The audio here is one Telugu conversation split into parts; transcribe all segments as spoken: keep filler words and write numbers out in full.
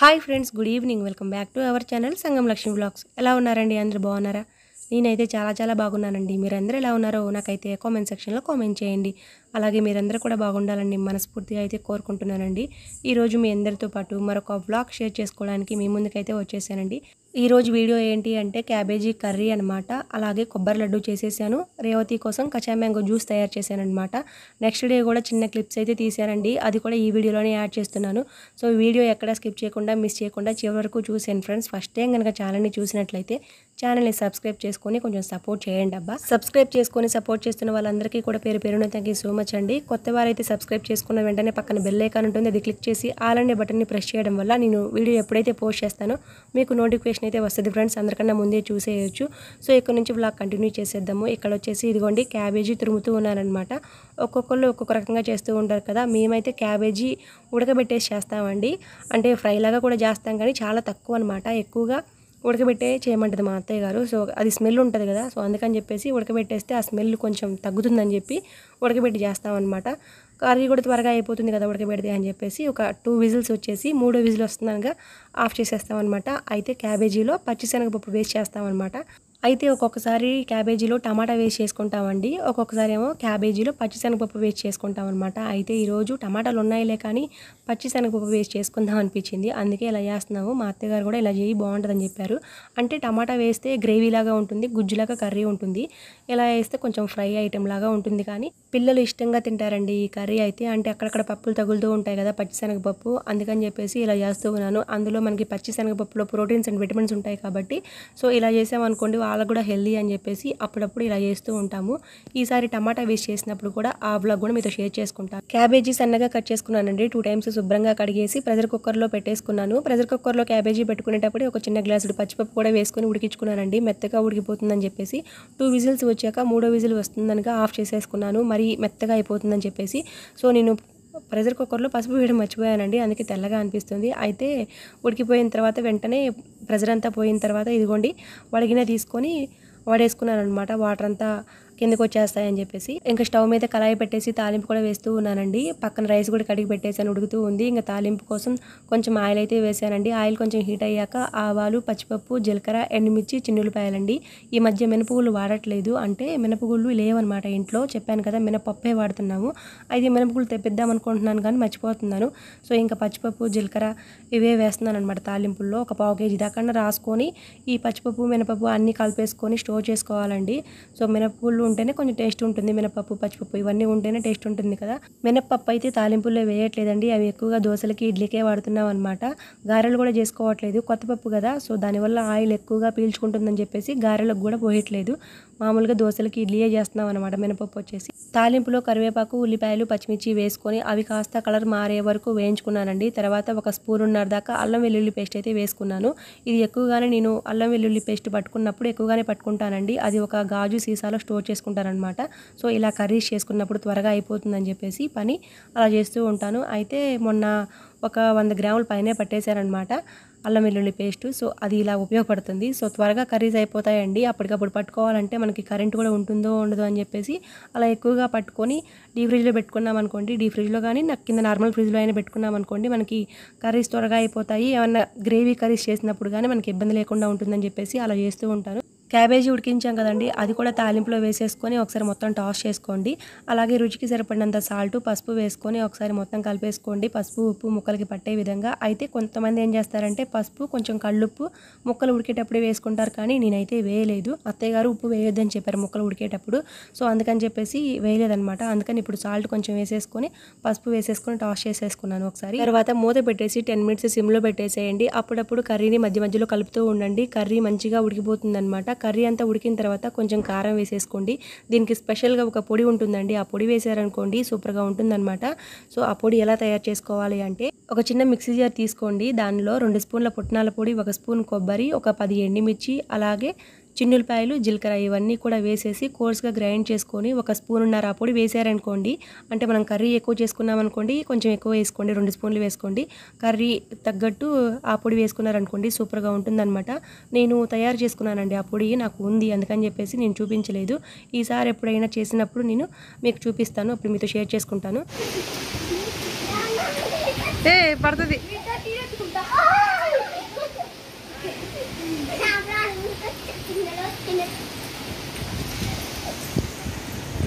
Hi friends, good evening. Welcome back to our channel Sangam Lakshmi vlogs. ఎలా ఉన్నారండి? అందరూ బాగున్నారా? నేనైతే చాలా చాలా బాగున్నానండి. మీరందరూ ఎలా ఉన్నారో నాకైతే కామెంట్ సెక్షన్లో కామెంట్ చేయండి. అలాగే మీరందరూ కూడా బాగుండాలని మనస్ఫూర్తిగా అయితే కోరుకుంటున్నానండి. ఈరోజు మీ అందరితో పాటు మరొక వ్లాగ్ షేర్ చేసుకోవడానికి మీ ముందుకైతే వచ్చేసానండి. ఈరోజు వీడియో ఏంటి అంటే క్యాబేజీ కర్రీ అనమాట. అలాగే కొబ్బరి లడ్డు చేసేసాను. రేవతి కోసం కచ్చా మ్యాంగో జ్యూస్ తయారు చేశాను అనమాట. నెక్స్ట్ డే కూడా చిన్న క్లిప్స్ అయితే తీసానండి. అది కూడా ఈ వీడియోలోనే యాడ్ చేస్తున్నాను. సో వీడియో ఎక్కడ స్కిప్ చేయకుండా మిస్ చేయకుండా చివరి వరకు చూసాను ఫ్రెండ్స్. ఫస్ట్ టైం కనుక ఛానల్ని చూసినట్లయితే ఛానల్ని సబ్స్క్రైబ్ చేసుకొని కొంచెం సపోర్ట్ చేయండి అబ్బా. సబ్స్క్రైబ్ చేసుకొని సపోర్ట్ చేస్తున్న వాళ్ళందరికీ కూడా పేరు పేరున థ్యాంక్ యూ సో మచ్ అండి. కొత్త వారైతే సబ్స్క్రైబ్ చేసుకున్న వెంటనే పక్కన బెల్ ఐకాన్ ఉంటుంది, అది క్లిక్ చేసి ఆల్ అనే బటన్ని ప్రెస్ చేయడం వల్ల నేను వీడియో ఎప్పుడైతే పోస్ట్ చేస్తానో మీకు నోటిఫికేషన్ అయితే వస్తుంది ఫ్రెండ్స్. అందరికన్నా ముందే చూసేయచ్చు. సో ఇక్కడ నుంచి వ్లాగ్ కంటిన్యూ చేసేద్దాము. ఇక్కడ వచ్చేసి ఇదిగోండి క్యాబేజీ తురుముతూ ఉన్నానమాట. ఒక్కొక్కళ్ళు ఒక్కొక్క రకంగా చేస్తూ ఉంటారు కదా. మేమైతే క్యాబేజీ ఉడకబెట్టేసి చేస్తామండి. అంటే ఫ్రై లాగా కూడా చేస్తాం కానీ చాలా తక్కువ అనమాట. ఎక్కువగా ఉడకబెట్టే చేయమంటుంది మా అత్తయ్య గారు. సో అది స్మెల్ ఉంటుంది కదా, సో అందుకని చెప్పేసి ఉడకబెట్టేస్తే ఆ స్మెల్ కొంచెం తగ్గుతుందని చెప్పి ఉడకబెట్టి చేస్తామన్నమాట. కర్రీ కూడా త్వరగా అయిపోతుంది కదా ఉడకబెడితే అని చెప్పేసి ఒక టూ విజిల్స్ వచ్చేసి మూడో విజిల్ వస్తుందనగా ఆఫ్ చేసేస్తామన్నమాట. అయితే క్యాబేజీలో పచ్చిశనగపప్పు వేస్ట్ చేస్తామన్నమాట. అయితే ఒక్కొక్కసారి క్యాబేజీలో టమాటా వేస్ట్ చేసుకుంటామండి. ఒక్కొక్కసారి ఏమో క్యాబేజీలో పచ్చిశనగపప్పు వేస్ట్ చేసుకుంటాం అనమాట. అయితే ఈరోజు టమాటాలు ఉన్నాయిలే కానీ పచ్చిశనగపప్పు వేస్ట్ చేసుకుందాం అనిపించింది. అందుకే ఇలా చేస్తున్నాము. మా అత్తగారు కూడా ఇలా చేయి బాగుంటుందని చెప్పారు. అంటే టమాటా వేస్తే గ్రేవీలాగా ఉంటుంది, గుజ్జులాగా కర్రీ ఉంటుంది. ఇలా వేస్తే కొంచెం ఫ్రై ఐటెం లాగా ఉంటుంది. కానీ పిల్లలు ఇష్టంగా తింటారండి ఈ కర్రీ అయితే. అంటే అక్కడక్కడ పప్పులు తగులుతూ ఉంటాయి కదా పచ్చిశనగపప్పు, అందుకని చెప్పేసి ఇలా చేస్తూ ఉన్నాను. అందులో మనకి పచ్చిశనగపప్పులో ప్రోటీన్స్ అండ్ విటమిన్స్ ఉంటాయి కాబట్టి సో ఇలా చేసామనుకోండి వాళ్ళకు కూడా హెల్దీ అని చెప్పేసి అప్పుడప్పుడు ఇలా చేస్తూ ఉంటాము. ఈసారి టమాటా వేస్ట్ చేసినప్పుడు కూడా ఆ వ్లాగ్ కూడా మీతో షేర్ చేసుకుంటాను. క్యాబేజీ సన్నగా కట్ చేసుకున్నానండి. టూ టైమ్స్ శుభ్రంగా కడిగేసి ప్రెషర్ కుక్కర్లో పెట్టేసుకున్నాను. ప్రెషర్ కుక్కర్లో క్యాబేజీ పెట్టుకునేటప్పుడు ఒక చిన్న గ్లాసుడు పచ్చిపప్పు కూడా వేసుకొని ఉడికించుకున్నానండి. మెత్తగా ఉడికిపోతుందని చెప్పేసి టూ విజిల్స్ వచ్చాక మూడో విజిల్ వస్తుందనగా ఆఫ్ చేసేసుకున్నాను. మరి మెత్తగా అయిపోతుందని చెప్పేసి. సో నేను ప్రెషర్ కుక్కర్లో పసుపు వేయడం మర్చిపోయానండి, అందుకే తెల్లగా అనిపిస్తుంది. అయితే ఉడికిపోయిన తర్వాత వెంటనే ప్రెషర్ అంతా పోయిన తర్వాత ఇదిగోండి వడిగిన తీసుకొని వడేసుకున్నాను అనమాట. వాటర్ అంతా కిందకు వచ్చేస్తాయని చెప్పేసి ఇంకా స్టవ్ మీద కళాయి పెట్టేసి తాలింపు కూడా వేస్తూ ఉన్నానండి. పక్కన రైస్ కూడా కడిగి పెట్టేసాను, ఉడుకుతూ ఉంది. ఇంకా తాలింపు కోసం కొంచెం ఆయిల్ అయితే వేసానండి. ఆయిల్ కొంచెం హీట్ అయ్యాక ఆవాలు, పచ్చిపప్పు, జీలకర్ర, ఎండుమిర్చి, చిన్నులపాయలండి. ఈ మధ్య మినపగుళ్ళు వాడట్లేదు, అంటే మినపగుళ్ళు లేవన్నమాట ఇంట్లో. చెప్పాను కదా మినపప్పే వాడుతున్నాము. అయితే మినపగుళ్ళు తెప్పిద్దాం అనుకుంటున్నాను కానీ మర్చిపోతున్నాను. సో ఇంకా పచ్చిపప్పు, జీలకర్ర ఇవే వేస్తున్నాను అనమాట తాలింపుల్లో. ఒక పావు కేజీ దాకా రాసుకొని ఈ పచ్చిపప్పు మినపప్పు అన్నీ కలిపేసుకొని స్టోర్ చేసుకోవాలండి. సో మినపగుళ్ళు ఉంటేనే కొంచెం టేస్ట్ ఉంటుంది. మినపప్పు, పచ్చిపప్పు ఇవన్నీ ఉంటేనే టేస్ట్ ఉంటుంది కదా. మినపప్పు అయితే తాలింపుల్లో వేయట్లేదండి. అవి ఎక్కువగా దోశలకి, ఇడ్లీకే వాడుతున్నాం అనమాట. గారెలు కూడా చేసుకోవట్లేదు, కొత్త పప్పు కదా. సో దానివల్ల ఆయిల్ ఎక్కువగా పీల్చుకుంటుందని చెప్పేసి గారెలకు కూడా పోయట్లేదు. మామూలుగా దోశలకి, ఇడ్లీయే చేస్తున్నాం అనమాట. మినపప్పు వచ్చేసి తాలింపులో కరివేపాకు, ఉల్లిపాయలు, పచ్చిమిర్చి వేసుకొని అవి కాస్త కలర్ మారే వరకు వేయించుకున్నానండి. తర్వాత ఒక స్పూన్ ఉన్నర దాకా అల్లం వెల్లుల్లి పేస్ట్ అయితే వేసుకున్నాను. ఇది ఎక్కువగానే నేను అల్లం వెల్లుల్లి పేస్ట్ పట్టుకున్నప్పుడు ఎక్కువగానే పట్టుకుంటానండి. అది ఒక గాజు సీసాలో స్టోర్ చేసుకుంటారనమాట. సో ఇలా కర్రీస్ చేసుకున్నప్పుడు త్వరగా అయిపోతుందని చెప్పేసి పని అలా చేస్తూ ఉంటాను. అయితే మొన్న ఒక వంద గ్రాముల పైనే పట్టేశారనమాట అల్లం వెల్లుల్లి పేస్ట్. సో అది ఇలా ఉపయోగపడుతుంది. సో త్వరగా కర్రీస్ అయిపోతాయండి. అప్పటికప్పుడు పట్టుకోవాలంటే మనకి కరెంట్ కూడా ఉంటుందో ఉండదో అని చెప్పేసి అలా ఎక్కువగా పట్టుకొని డీ ఫ్రిడ్జ్లో పెట్టుకున్నాం అనుకోండి. డీ ఫ్రిడ్జ్లో కానీ నాకు కింద నార్మల్ ఫ్రిడ్జ్లో అయినా పెట్టుకున్నాం అనుకోండి, మనకి కర్రీస్ త్వరగా అయిపోతాయి. ఏమన్నా గ్రేవీ కర్రీస్ చేసినప్పుడు కానీ మనకి ఇబ్బంది లేకుండా ఉంటుందని చెప్పేసి అలా చేస్తూ ఉంటాను. క్యాబేజీ ఉడికించాం కదండి, అది కూడా తాలింపులో వేసేసుకొని ఒకసారి మొత్తం టాస్ చేసుకోండి. అలాగే రుచికి సరిపడినంత సాల్ట్, పసుపు వేసుకొని ఒకసారి మొత్తం కలిపేసుకోండి. పసుపు, ఉప్పు ముక్కలకి పట్టే విధంగా. అయితే కొంతమంది ఏం చేస్తారంటే పసుపు, కొంచెం కళ్ళుప్పు ముక్కలు ఉడికేటప్పుడే వేసుకుంటారు, కానీ నేనైతే వేయలేదు. అత్తయ్య గారు ఉప్పు వేయొద్దని చెప్పారు ముక్కలు ఉడికేటప్పుడు. సో అందుకని చెప్పేసి వేయలేదనమాట. అందుకని ఇప్పుడు సాల్ట్ కొంచెం వేసేసుకొని పసుపు వేసేసుకొని టాస్ చేసేసుకున్నాను ఒకసారి. తర్వాత మూత పెట్టేసి టెన్ మినిట్స్ సిమ్లో పెట్టేసేయండి. అప్పుడప్పుడు కర్రీని మధ్య మధ్యలో కలుపుతూ ఉండండి. కర్రీ మంచిగా ఉడికిపోతుంది అనమాట. కర్రీ అంతా ఉడికిన తర్వాత కొంచెం కారం వేసేసుకోండి. దీనికి స్పెషల్గా ఒక పొడి ఉంటుందండి, ఆ పొడి వేసారనుకోండి సూపర్గా ఉంటుందన్నమాట. సో ఆ పొడి ఎలా తయారు చేసుకోవాలి అంటే ఒక చిన్న మిక్సీ జార్ తీసుకోండి. దానిలో రెండు స్పూన్ల పుట్నాల పొడి, ఒక స్పూన్ కొబ్బరి, ఒక పది ఎండుమిర్చి, అలాగే చిన్నులపాయలు, జీలకర్ర ఇవన్నీ కూడా వేసేసి కోర్స్గా గ్రైండ్ చేసుకొని ఒక స్పూన్ ఉన్నర ఆ పొడి వేసారనుకోండి. అంటే మనం కర్రీ ఎక్కువ చేసుకున్నాం అనుకోండి, కొంచెం ఎక్కువ వేసుకోండి, రెండు స్పూన్లు వేసుకోండి. కర్రీ తగ్గట్టు ఆ పొడి వేసుకున్నారనుకోండి సూపర్గా ఉంటుందన్నమాట. నేను తయారు చేసుకున్నానండి ఆ పొడి, నాకు ఉంది, అందుకని చెప్పేసి నేను చూపించలేదు. ఈసారి ఎప్పుడైనా చేసినప్పుడు నేను మీకు చూపిస్తాను, అప్పుడు మీతో షేర్ చేసుకుంటాను. ఏ పడుతుంది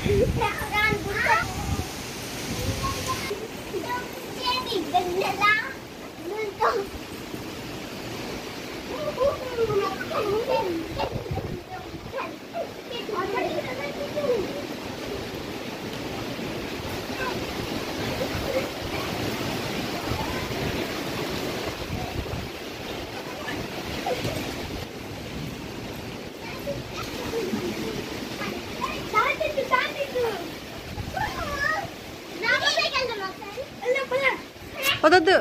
వదొద్దు.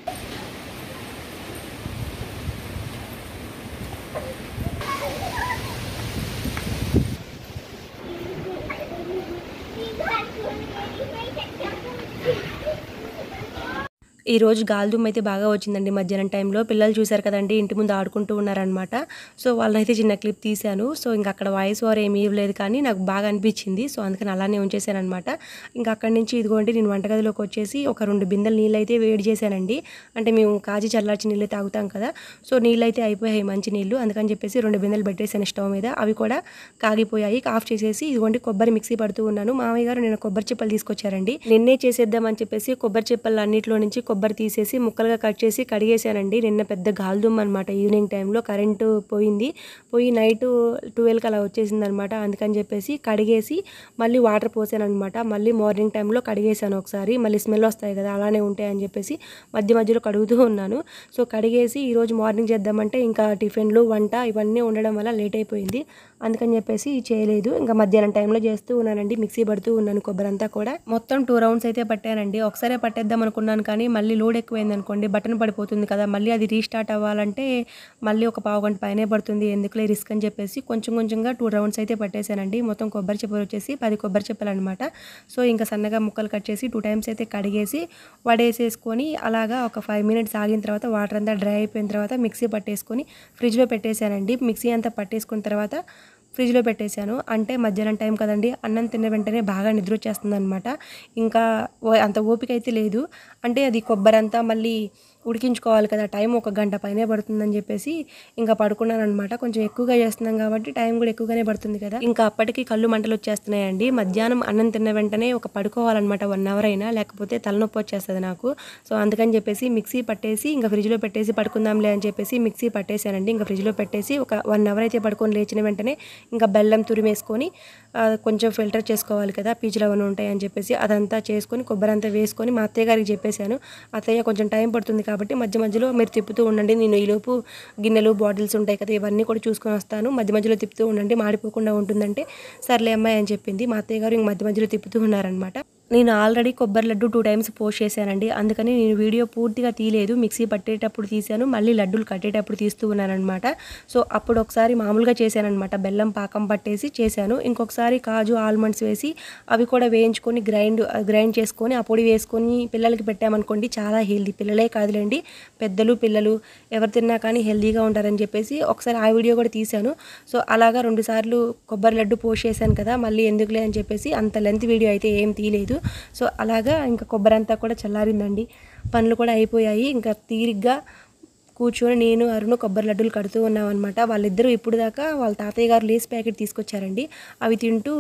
ఈరోజు గాలిదుమ్మ అయితే బాగా వచ్చిందండి మధ్యాహ్నం టైంలో. పిల్లలు చూశారు కదండి, ఇంటి ముందు ఆడుకుంటూ ఉన్నారనమాట. సో వాళ్ళనైతే చిన్న క్లిప్ తీశాను. సో ఇంకా అక్కడ వాయిస్ ఓవర్ ఏమీ ఇవ్వలేదు, కానీ నాకు బాగా అనిపించింది. సో అందుకని అలానే ఉంచేసాను అనమాట. ఇంకా అక్కడి నుంచి ఇదిగోండి నేను వంటగదిలోకి వచ్చేసి ఒక రెండు బిందెలు నీళ్ళు అయితే వేడి చేశానండి. అంటే మేము కాచి చల్లార్చి నీళ్ళు తాగుతాం కదా, సో నీళ్ళు అయితే అయిపోయాయి మంచి నీళ్ళు. అందుకని చెప్పేసి రెండు బిందెలు పెట్టేసాను స్టవ్ మీద. అవి కూడా కాగిపోయాయి. ఆఫ్ చేసేసి ఇదిగోండి కొబ్బరి మిక్సీ పడుతూ ఉన్నాను. మామయ్య గారు నేను కొబ్బరి చిప్పలు తీసుకొచ్చారండి. నిన్నే చేసేద్దామని చెప్పేసి కొబ్బరి చిప్పలు అన్నింటిలో నుంచి కొబ్బరి తీసేసి ముక్కలుగా కట్ చేసి కడిగేసానండి. నిన్న పెద్ద గాలిదుమ్మ అనమాట. ఈవినింగ్ టైంలో కరెంటు పోయింది. పోయి నైట్ ట్వెల్వ్కి అలా వచ్చేసింది అనమాట. అందుకని చెప్పేసి కడిగేసి మళ్ళీ వాటర్ పోసాను అనమాట. మళ్ళీ మార్నింగ్ టైంలో కడిగేసాను ఒకసారి. మళ్ళీ స్మెల్ వస్తాయి కదా, అలానే ఉంటాయని చెప్పేసి మధ్య మధ్యలో కడుగుతూ ఉన్నాను. సో కడిగేసి ఈరోజు మార్నింగ్ చేద్దామంటే ఇంకా టిఫిన్లు వంట ఇవన్నీ ఉండడం వల్ల లేట్ అయిపోయింది. అందుకని చెప్పేసి చేయలేదు. ఇంకా మధ్యాహ్నం టైంలో చేస్తూ ఉన్నానండి. మిక్సీ పడుతూ ఉన్నాను కొబ్బరి అంతా కూడా. మొత్తం టూ రౌండ్స్ అయితే పట్టానండి. ఒకసారి పట్టేద్దాం అనుకున్నాను, కానీ మళ్ళీ లోడ్ ఎక్కువైంది అనుకోండి, బటన్ పడిపోతుంది కదా, మళ్ళీ అది రీస్టార్ట్ అవ్వాలంటే మళ్ళీ ఒక పావు గంట పైనే పడుతుంది. ఎందుకులే రిస్క్ అని చెప్పేసి కొంచెం కొంచెంగా టూ రౌండ్స్ అయితే పట్టేశానండి. మొత్తం కొబ్బరి చెప్పలు వచ్చేసి పది కొబ్బరి చెప్పలు అనమాట. సో ఇంకా సన్నగా ముక్కలు కట్ చేసి టూ టైమ్స్ అయితే కడిగేసి వడేసేసుకొని అలాగా ఒక ఫైవ్ మినిట్స్ ఆగిన తర్వాత వాటర్ అంతా డ్రై అయిపోయిన తర్వాత మిక్సీ పట్టేసుకొని ఫ్రిడ్జ్లో పెట్టేశానండి. మిక్సీ అంతా పట్టేసుకున్న తర్వాత ఫ్రిడ్జ్లో పెట్టేశాను. అంటే మధ్యాహ్నం టైం కదండి, అన్నం తిన్న వెంటనే బాగా నిద్ర వచ్చేస్తుంది అనమాట. ఇంకా అంత ఓపిక అయితే లేదు. అంటే అది కొబ్బరి అంతా మళ్ళీ ఉడికించుకోవాలి కదా, టైం ఒక గంట పైనే పడుతుందని చెప్పేసి ఇంకా పడుకున్నాను అనమాట. కొంచెం ఎక్కువగా చేస్తున్నాం కాబట్టి టైం కూడా ఎక్కువగానే పడుతుంది కదా. ఇంకా అప్పటికి కళ్ళు మంటలు వచ్చేస్తున్నాయండి. మధ్యాహ్నం అన్నం తిన్న వెంటనే ఒక పడుకోవాలన్నమాట, వన్ అవర్ అయినా, లేకపోతే తలనొప్పి వచ్చేస్తుంది నాకు. సో అందుకని చెప్పేసి మిక్సీ పట్టేసి ఇంకా ఫ్రిడ్జ్లో పెట్టేసి పడుకుందాంలే అని చెప్పేసి మిక్సీ పట్టేశానండి. ఇంకా ఫ్రిడ్జ్లో పెట్టేసి ఒక వన్ అవర్ అయితే పడుకొని లేచిన వెంటనే ఇంకా బెల్లం తురిమేసుకొని కొంచెం ఫిల్టర్ చేసుకోవాలి కదా, పీచులు అవన్నీ ఉంటాయి అని చెప్పేసి అదంతా చేసుకొని కొబ్బరి అంతా వేసుకొని మా అత్తయ్య గారికి చెప్పేశాను. అత్తయ్య కొంచెం టైం పడుతుంది కాబట్టి మధ్య మధ్యలో మీరు తిప్పుతూ ఉండండి, నేను ఈలోపు గిన్నెలు బాటిల్స్ ఉంటాయి కదా ఇవన్నీ కూడా చూసుకొని వస్తాను, మధ్య మధ్యలో తిప్పుతూ ఉండండి, మాడిపోకుండా ఉంటుందంటే సర్లే అమ్మాయి అని చెప్పింది. మా అత్తయ్య గారు ఇంక మధ్య మధ్యలో తిప్పుతూ ఉన్నారనమాట. నేను ఆల్రెడీ కొబ్బరి లడ్డు టూ టైమ్స్ పోస్ట్ చేశానండి. అందుకని నేను వీడియో పూర్తిగా తీయలేదు. మిక్సీ పట్టేటప్పుడు తీశాను, మళ్ళీ లడ్డూలు కట్టేటప్పుడు తీస్తూ ఉన్నానమాట. సో అప్పుడు ఒకసారి మామూలుగా చేశానమాట, బెల్లం పాకం పట్టేసి చేశాను. ఇంకొకసారి కాజు ఆల్మండ్స్ వేసి అవి కూడా వేయించుకొని గ్రైండ్ గ్రైండ్ చేసుకొని ఆ పొడి వేసుకొని పిల్లలకి పెట్టామనుకోండి, చాలా హెల్దీ. పిల్లలే కాదులేండి, పెద్దలు పిల్లలు ఎవరు తిన్నా కానీ హెల్దీగా ఉంటారని చెప్పేసి ఒకసారి ఆ వీడియో కూడా తీశాను. సో అలాగా రెండు సార్లు కొబ్బరి లడ్డు పోస్ట్ చేశాను కదా, మళ్ళీ ఎందుకులే అని చెప్పేసి అంత లెంత్ వీడియో అయితే ఏం తీయలేదు. సో అలాగా ఇంకా కొబ్బరి అంతా కూడా చల్లారిందండి, పనులు కూడా అయిపోయాయి. ఇంకా తీరిగ్గా కూర్చొని నేను అరుణ్ కొబ్బరి లడ్డూలు కడుతూ ఉన్నాం అనమాట. వాళ్ళిద్దరూ ఇప్పుడు దాకా వాళ్ళ తాతయ్య గారు లేస్ ప్యాకెట్ తీసుకొచ్చారండి, అవి తింటూ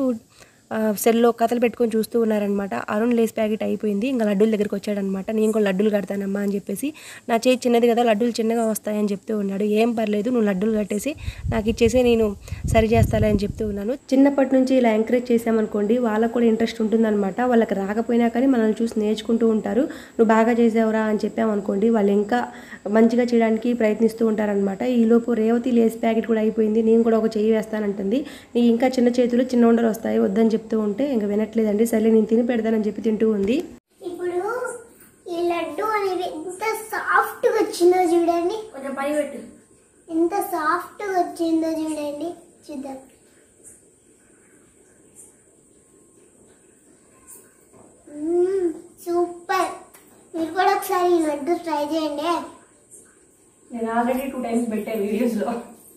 సెల్లో కథలు పెట్టుకొని చూస్తూ ఉన్నారనమాట. అరుణ్ లేస్ ప్యాకెట్ అయిపోయింది, ఇంకా లడ్డూల దగ్గరికి వచ్చాడనమాట. నేను కూడా లడ్డూలు కడతానమ్మా అని చెప్పేసి, నా చేయి చిన్నది కదా లడ్డూలు చిన్నగా వస్తాయని చెప్తూ ఉన్నాడు. ఏం పర్లేదు, నువ్వు లడ్డూలు కట్టేసి నాకు ఇచ్చేసి నేను సరి చేస్తాలే అని చెప్తూ ఉన్నాను. చిన్నప్పటి నుంచి ఇలా ఎంకరేజ్ చేసామనుకోండి, వాళ్ళకు కూడా ఇంట్రెస్ట్ ఉంటుందన్నమాట. వాళ్ళకి రాకపోయినా కానీ మనల్ని చూసి నేర్చుకుంటూ ఉంటారు. నువ్వు బాగా చేసావురా అని చెప్పామనుకోండి, వాళ్ళు ఇంకా మంచిగా చేయడానికి ప్రయత్నిస్తూ ఉంటారనమాట. ఈలోపు రేవతి లేస్ ప్యాకెట్ కూడా అయిపోయింది, నేను కూడా ఒక చెయ్యి వేస్తానంటుంది. నీకు ఇంకా చిన్న చేతులు చిన్న ఉండలు వస్తాయి వద్దని చెప్తూ ఉంటే ఇంకా వినట్లేదండి. సరే నేను తిని పెడతానని చెప్పి తింటూ ఉంది. ఇప్పుడు ఈ లడ్డు అనేది ఎంత సాఫ్ట్గా వచ్చిందో చూడండి, కొంచెం పై పెట్టు, ఎంత సాఫ్ట్గా వచ్చిందో చూడండి, చూద్దాం. సూపర్. మీరు కూడా ఒకసారి ఈ లడ్డు ట్రై చేయండి. నేను ఆల్రెడీ టూ టైమ్స్ పెట్టా వీడియోస్లో.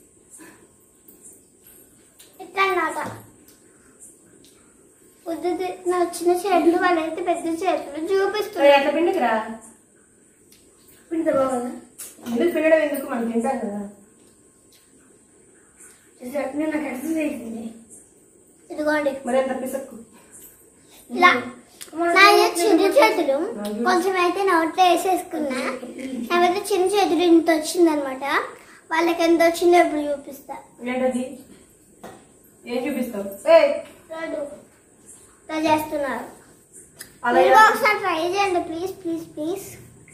ఎట్లా నాట పొద్దుది నా చిన్న చేతులు, వాళ్ళైతే పెద్ద చేతులు చూపిస్తుంది. అట్లా పిండికిరా, పిండితే బాగుందా? ఎందుకు పిండడం, ఎందుకు మనం తింటాం కదా. నాకు ఎక్సర్సైజ్ అయింది. ఇదిగోండి మరి అంత పిసక్కు నాది చిన్న చేతులు కొంచెం అయితే నోట్లో వేసేసుకున్నా. నాకైతే చిన్న చేతులు ఇంత వచ్చింది అనమాట. వాళ్ళకి ఎంత వచ్చిందో ఇప్పుడు చూపిస్తా. ఏం చూపిస్తావు? ఇలా చేస్తున్నారు. ఒకసారి ట్రై చేయండి ప్లీజ్ ప్లీజ్ ప్లీజ్.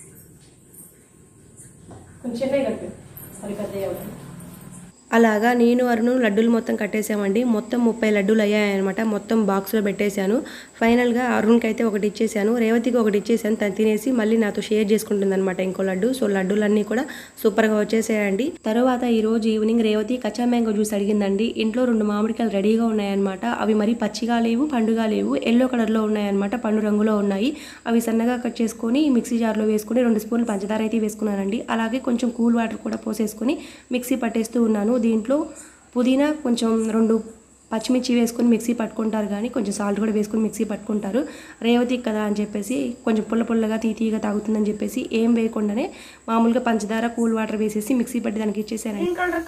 కొంచెం చిన్నగా కట్టు, అది పెద్దగా. అలాగా నేను అరుణు లడ్డూలు మొత్తం కట్టేసామండి. మొత్తం ముప్పై లడ్డూలు అయ్యాయన్నమాట. మొత్తం బాక్స్లో పెట్టేశాను. ఫైనల్గా అరుణ్కి అయితే ఒకటి ఇచ్చేసాను, రేవతికి ఒకటి ఇచ్చేసాను. తను తినేసి మళ్ళీ నాతో షేర్ చేసుకుంటుంది అనమాట ఇంకో లడ్డు. సో లడ్డూలన్నీ కూడా సూపర్గా వచ్చేసాయండి. తర్వాత ఈ రోజు ఈవినింగ్ రేవతి కచ్చా మ్యాంగో జ్యూస్ అడిగిందండి. ఇంట్లో రెండు మామిడికాయలు రెడీగా ఉన్నాయన్నమాట. అవి మరి పచ్చిగా లేవు, పండుగా లేవు, ఎల్లో కలర్లో ఉన్నాయన్నమాట. పండు రంగులో ఉన్నాయి. అవి సన్నగా కట్ చేసుకొని మిక్సీ జార్లో వేసుకుని రెండు స్పూన్లు పంచదార అయితే వేసుకున్నానండి. అలాగే కొంచెం కూల్ వాటర్ కూడా పోసేసుకొని మిక్సీ పట్టేస్తూ ఉన్నాను. దీంట్లో పుదీనా, కొంచెం రెండు పచ్చిమిర్చి వేసుకొని మిక్సీ పట్టుకుంటారు, కానీ కొంచెం సాల్ట్ కూడా వేసుకొని మిక్సీ పట్టుకుంటారు. రేవతికి కదా అని చెప్పేసి కొంచెం పుల్ల పుల్లగా తీతీగా తాగుతుందని చెప్పేసి ఏం వేయకుండానే మామూలుగా పంచదార కూల్ వాటర్ వేసేసి మిక్సీ పట్టి దానికి ఇచ్చేసాను.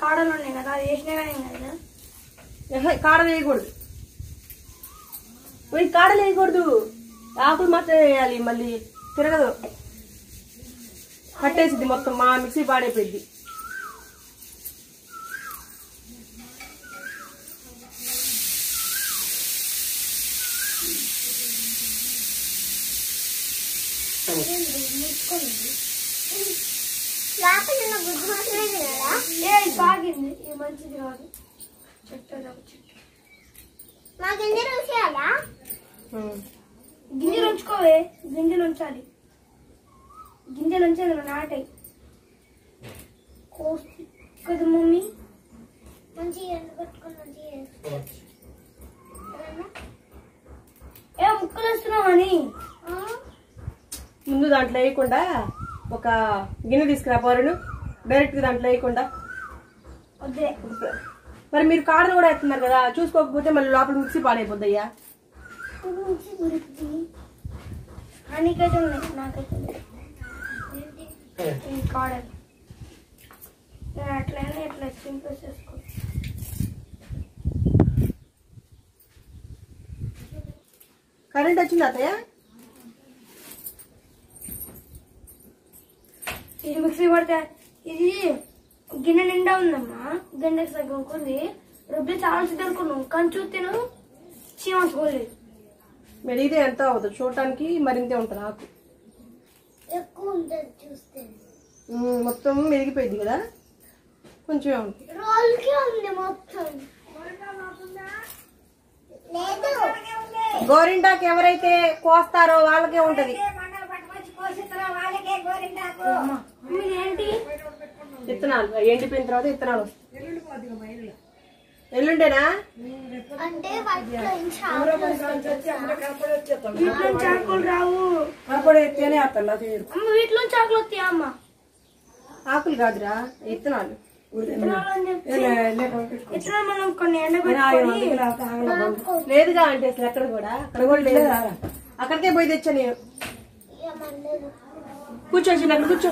కాడలు వేయకూడదు, కాడలు వేయకూడదు, ఆకులు మాత్రం వేయాలి. మళ్ళీ తిరగదు, కట్టేసింది మొత్తం. మా మిక్సీ పాడైపోయింది. గింజలు ఉంచుకోవే, గింజలు ఉంచాలి, గింజలు ఉంచాలి నాటాయి కదా మమ్మీ. మంచిగా ఎండబెట్టుకొని మంచిగా ఏ ముక్కలు వేస్తున్నావు అని. ముందు దాంట్లో వేయకుండా ఒక గిన్నె తీసుకురా పోరును, డైరెక్ట్గా దాంట్లో వేయకుండా. వద్దే మరి మీరు కాడలు కూడా వేస్తున్నారు కదా, చూసుకోకపోతే మళ్ళీ లోపల మిక్సీ పాడైపోద్దయ్యా. నీకైతే ఉన్నాయి, నాకైతే కాడలు. నేను అట్లయినా ఇట్లా సింపుల్ చేసుకో. కరెంట్ వచ్చింది అత్తయ్య? ఇది మిక్సీ పడితే ఇది గిన్నె నిండా ఉందమ్మా, గిన్నె సగం ఉంది. రుబ్బి చాలా సిద్ధనుకున్నాం, కానీ చూస్తేను చీమసుకోలేదు. మెడిగితే ఎంత అవుతుంది చూడటానికి, మరింతే ఉంటుంది ఆకు. ఎక్కువ ఉంటుంది చూస్తే, మొత్తం మెరిగిపోయింది కదా, కొంచెం ఉంటుంది. రోల్కి ఉంది మొత్తం. లేదు, గోరింటాకు ఎవరైతే కోస్తారో వాళ్ళకే ఉంటది. ఏంటి విత్తనాలు ఎండిపోయిన తర్వాత విత్తనాలు వస్తాయి. ఎల్లుండేనా అంటే చాకులు రావు, వీటిలో చాకులు వస్తాయా అమ్మ? ఆకులు కాదురా, విత్తనాలు. మనం కొన్ని ఎండబెట్టుకొని లేదుగా అంటే అసలు ఎక్కడ కూడా, అక్కడ కూడా లేదు. అక్కడికే పోయి తెచ్చా నేను. కూర్చోచ్చి అక్కడ కూర్చో.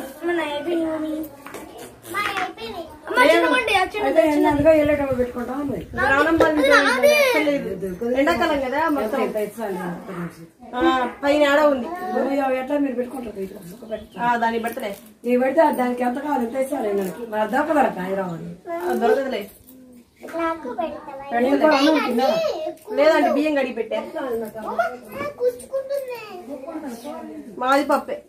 ఎండాకాలం కదా మొత్తం పైన ఆడ ఉంది. ఎట్లా మీరు పెట్టుకుంటారు దాన్ని పెడతలే, నీ పెడితే దానికి ఎంత కావాలి ఎంత ఇస్తారు దొరకదరక హైదరాబాద్ దొరకదులే. లేదంటే బియ్యం కడిగి పెట్టా. మాది పప్పే.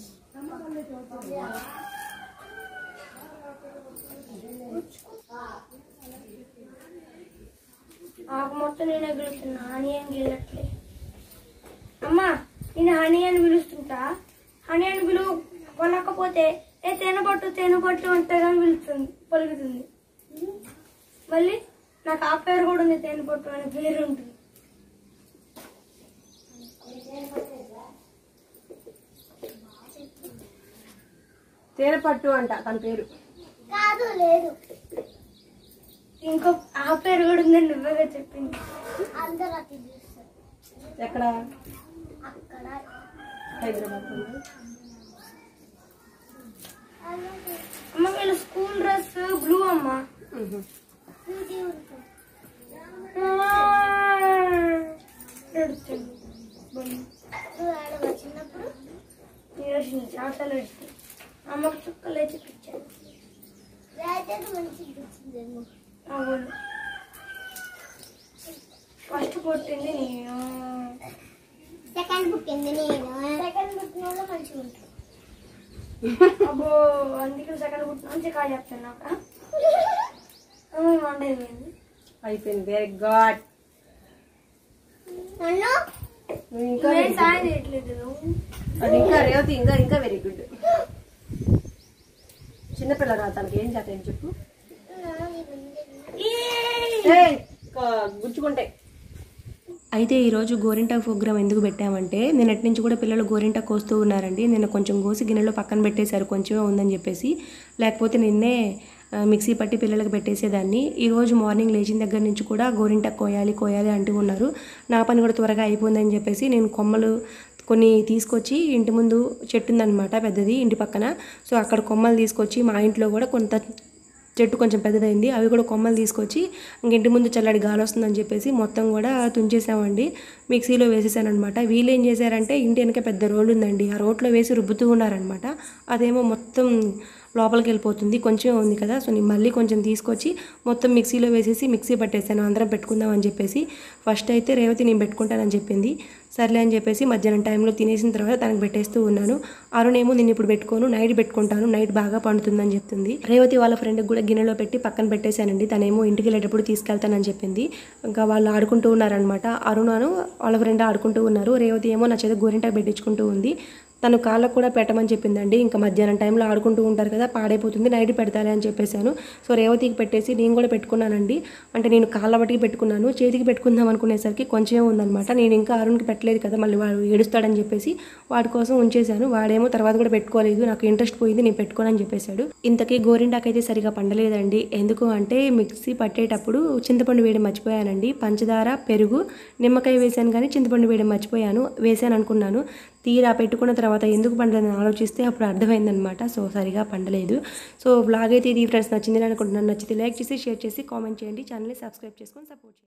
ఆకు మొత్తం నేనే పిలుస్తున్నా, హనీ అని గెలట్లే. అమ్మా నేను హనీ అని పిలుస్తుంటా, హనీ అని పిలువ కొనకపోతే ఏ తేనె పట్టు తేనె పట్టు అంతగా పిలుస్తుంది, పలుకుతుంది. మళ్ళీ నాకు ఆ పేరు కూడా ఉంది, తేనె పట్టు అనే పేరు ఉంటుంది. తేనె పట్టు అంట తన పేరు. కాదు, లేదు, ఇంకో ఆ పేరు కూడా ఉందని నువ్వే చెప్పింది. ఎక్కడ? హైదరాబాద్. అమ్మ వీళ్ళ స్కూల్ డ్రెస్ బ్లూ అమ్మ. చుక్కలు పెట్టి అమ్మకు చుక్కలు అయితే చూపించాను. అవును ఫస్ట్ పుట్టింది నేను, సెకండ్ పుట్టింది నేను. సెకండ్ పుట్టిన వాళ్ళు మంచిగా ఉంటారు. అబ్బో అందుకే సెకండ్ పుట్టిన మంచి కాదు చెప్తాను నాకు వండేది అయిపోయింది. Very good. నన్ను ఇంకా నువ్వేం సాయం చేయట్లేదు. అది ఇంకా రేవతి ఇంకా ఇంకా వెరీ గుడ్. చిన్నపిల్ల రా, తనకి ఏం చేత ఏం చెప్పు. ఏయ్, క- గుచ్చుకుంటాయి. అయితే ఈరోజు గోరింటాకు ప్రోగ్రామ్ ఎందుకు పెట్టామంటే నిన్నటి నుంచి కూడా పిల్లలు గోరింటాకు కోస్తూ ఉన్నారండి. నిన్న కొంచెం కోసి గిన్నెలో పక్కన పెట్టేశారు, కొంచెమే ఉందని చెప్పేసి. లేకపోతే నిన్నే ఆ, మిక్సీ పట్టి పిల్లలకు పెట్టేసేదాన్ని. ఈరోజు మార్నింగ్ లేచిన దగ్గర నుంచి కూడా గోరింటాకు కోయాలి కోయాలి అంటూ ఉన్నారు. నా పని కూడా త్వరగా అయిపోయిందని చెప్పేసి నేను కొమ్మలు కొన్ని తీసుకొచ్చి ఇంటి ముందు చెట్టు ఉందన్నమాట పెద్దది ఇంటి పక్కన. సో అక్కడ కొమ్మలు తీసుకొచ్చి మా ఇంట్లో కూడా కొంత చెట్టు కొంచెం పెద్దదైంది, అవి కూడా కొమ్మలు తీసుకొచ్చి ఇంక ఇంటి ముందు చల్లడి గాలి వస్తుందని చెప్పేసి మొత్తం కూడా తుంచేసామండి. మిక్సీలో వేసేసాను అనమాట. వీళ్ళు ఏం చేశారంటే ఇంటి వెనక పెద్ద రోలు ఉందండి, ఆ రోట్లో వేసి రుబ్బుతూ ఉన్నారనమాట. అదేమో మొత్తం లోపలికి వెళ్ళిపోతుంది, కొంచెం ఉంది కదా. సో నేను మళ్ళీ కొంచెం తీసుకొచ్చి మొత్తం మిక్సీలో వేసేసి మిక్సీ పట్టేసాను, అందరం పెట్టుకుందాం అని చెప్పేసి. ఫస్ట్ అయితే రేవతి నేను పెట్టుకుంటానని చెప్పింది. సర్లే అని చెప్పేసి మధ్యాహ్నం టైంలో తినేసిన తర్వాత తనకు పెట్టేస్తూ ఉన్నాను. అరుణేమో నేను ఇప్పుడు పెట్టుకోను, నైట్ పెట్టుకుంటాను, నైట్ బాగా పండుతుందని చెప్తుంది. రేవతి వాళ్ళ ఫ్రెండ్కి కూడా గిన్నెలో పెట్టి పక్కన పెట్టేశానండి. తనేమో ఇంటికి వెళ్ళేటప్పుడు తీసుకెళ్తానని చెప్పింది. ఇంకా వాళ్ళు ఆడుకుంటూ ఉన్నారనమాట. అరుణాను వాళ్ళ ఫ్రెండ్ ఆడుకుంటూ ఉన్నారు. రేవతి ఏమో నా చేత గోరింటాకు పెట్టించుకుంటూ ఉంది. తను కాళ్ళకు కూడా పెట్టమని చెప్పిందండి. ఇంకా మధ్యాహ్నం టైంలో ఆడుకుంటూ ఉంటారు కదా, పాడైపోతుంది, నైట్ పెడతాలి అని చెప్పేశాను. సో రేవతికి పెట్టేసి నేను కూడా పెట్టుకున్నానండి. అంటే నేను కాళ్ళ బట్టికి పెట్టుకున్నాను, చేతికి పెట్టుకుందాం అనుకునేసరికి కొంచెమే ఉందన్నమాట. నేను ఇంకా అరుణ్కి పెట్టలేదు కదా, మళ్ళీ వాడు ఏడుస్తాడని చెప్పేసి వాడి కోసం ఉంచేశాను. వాడేమో తర్వాత కూడా పెట్టుకోలేదు, నాకు ఇంట్రెస్ట్ పోయింది, నేను పెట్టుకోనని చెప్పేశాడు. ఇంతకీ గోరింటాకు అయితే సరిగా పండలేదండి. ఎందుకు అంటే మిక్సీ పట్టేటప్పుడు చింతపండు వేయడం మర్చిపోయానండి. పంచదార, పెరుగు, నిమ్మకాయ వేసాను కానీ చింతపండు వేయడం మర్చిపోయాను. వేసాను అనుకున్నాను, తీరా పెట్టుకున్న తర్వాత ఎందుకు పండలేదని ఆలోచిస్తే అప్పుడు అర్థమైందనమాట. సో సరిగా పండలేదు. సో బ్లాగ్ అయితే ఇది ఫ్రెండ్స్ నచ్చింది అనుకుంటున్నాను. నచ్చితే లైక్ చేసి షేర్ చేసి కామెంట్ చేయండి, ఛానల్ని సబ్స్క్రైబ్ చేసుకొని సపోర్ట్ చేయండి.